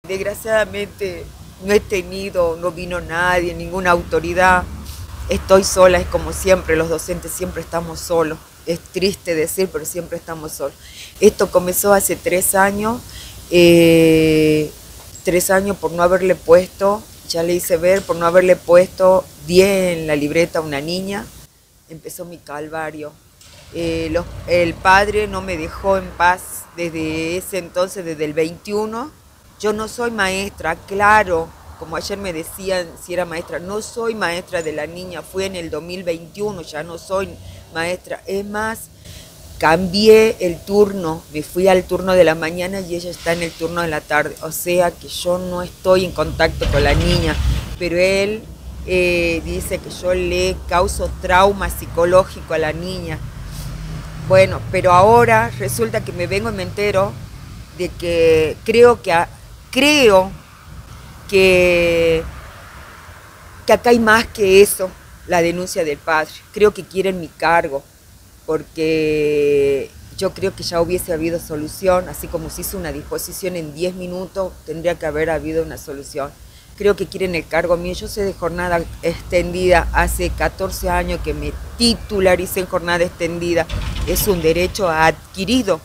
Desgraciadamente no vino nadie, ninguna autoridad. Estoy sola, es como siempre, los docentes siempre estamos solos. Es triste decir, pero siempre estamos solos. Esto comenzó hace 3 años, 3 años por no haberle puesto, ya le hice ver, por no haberle puesto 10 en la libreta a una niña. Empezó mi calvario. El padre no me dejó en paz desde ese entonces, desde el 21. Yo no soy maestra, claro, como ayer me decían si era maestra, no soy maestra de la niña, fue en el 2021, ya no soy maestra. Es más, cambié el turno, me fui al turno de la mañana y ella está en el turno de la tarde, o sea que yo no estoy en contacto con la niña, pero él dice que yo le causo trauma psicológico a la niña. Bueno, pero ahora resulta que me vengo y me entero de que creo que, que acá hay más que eso, la denuncia del padre. Creo que quieren mi cargo, porque yo creo que ya hubiese habido solución, así como se hizo una disposición en 10 minutos, tendría que haber habido una solución. Creo que quieren el cargo mío. Yo soy de jornada extendida, hace 14 años que me titularicé en jornada extendida, es un derecho adquirido.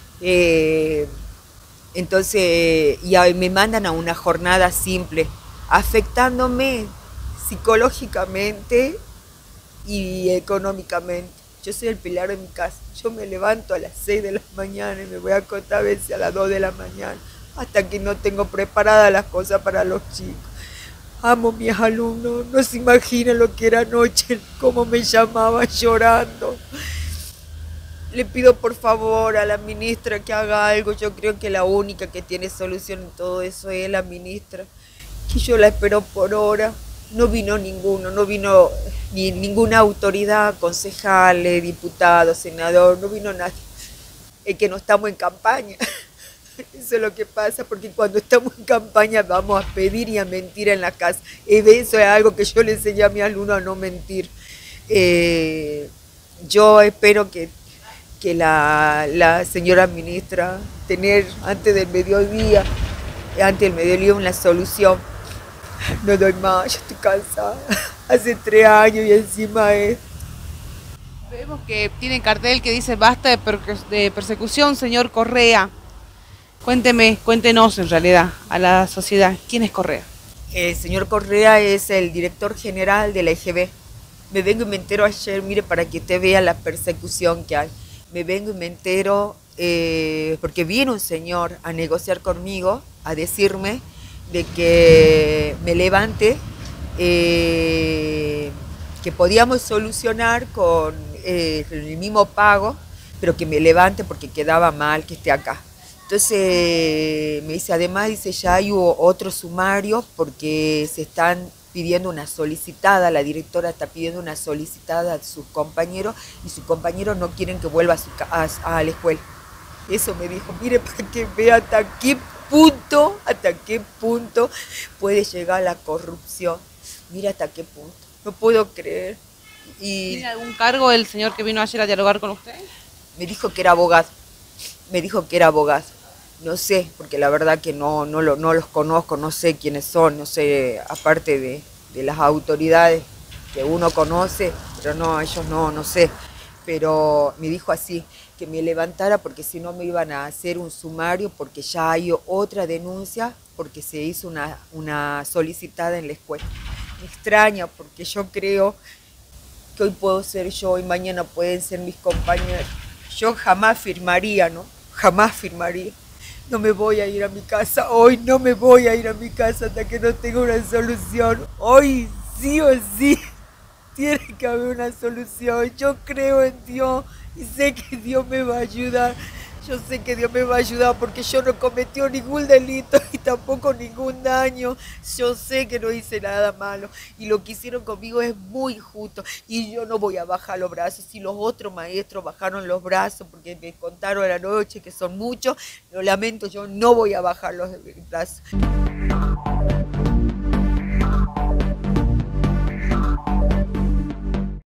Entonces, y ahí me mandan a una jornada simple, afectándome psicológicamente y económicamente. Yo soy el pilar de mi casa. Yo me levanto a las 6 de la mañana y me voy a acostar a veces a las 2 de la mañana, hasta que no tengo preparadas las cosas para los chicos. Amo a mis alumnos, no se imaginan lo que era anoche, cómo me llamaba llorando. Le pido por favor a la ministra que haga algo. Yo creo que la única que tiene solución en todo eso es la ministra, que yo la espero por hora. No vino ninguno, no vino ni ninguna autoridad, concejales, diputados, senador, no vino nadie. Es que no estamos en campaña. Eso es lo que pasa, porque cuando estamos en campaña vamos a pedir y a mentir en la casa. Eso es algo que yo le enseñé a mi alumno, a no mentir. Yo espero que la señora ministra tener antes del mediodía una solución. No doy más, yo estoy cansada. Hace 3 años y encima es. Vemos que tiene cartel que dice basta de persecución, señor Correa. Cuéntenos en realidad a la sociedad, ¿quién es Correa? El señor Correa es el director general de la EGB. Me vengo y me entero ayer, mire, para que usted vea la persecución que hay. Me vengo y me entero porque vino un señor a negociar conmigo, a decirme de que me levante, que podíamos solucionar con el mismo pago, pero que me levante porque quedaba mal que esté acá. Entonces me dice, además dice, ya hay otro sumario porque se están pidiendo una solicitada, la directora está pidiendo una solicitada a sus compañeros y sus compañeros no quieren que vuelva a la escuela. Eso me dijo, mire, para que vea hasta qué punto puede llegar la corrupción. Mira hasta qué punto, no puedo creer. Y ¿Tiene algún cargo el señor que vino ayer a dialogar con usted? me dijo que era abogado, No sé, porque la verdad que no los conozco, no sé quiénes son, no sé, aparte de las autoridades que uno conoce, pero no, ellos no sé. Pero me dijo así, que me levantara porque si no me iban a hacer un sumario, porque ya hay otra denuncia, porque se hizo una solicitada en la escuela. Me extraña porque yo creo que hoy puedo ser yo y mañana pueden ser mis compañeros. Yo jamás firmaría, ¿no? Jamás firmaría. No me voy a ir a mi casa, hoy no me voy a ir a mi casa hasta que no tenga una solución. Hoy sí o sí tiene que haber una solución. Yo creo en Dios y sé que Dios me va a ayudar. Yo sé que Dios me va a ayudar porque yo no cometí ningún delito y tampoco ningún daño. Yo sé que no hice nada malo y lo que hicieron conmigo es muy justo y yo no voy a bajar los brazos. Si los otros maestros bajaron los brazos porque me contaron a la noche que son muchos, lo lamento, yo no voy a bajar los brazos.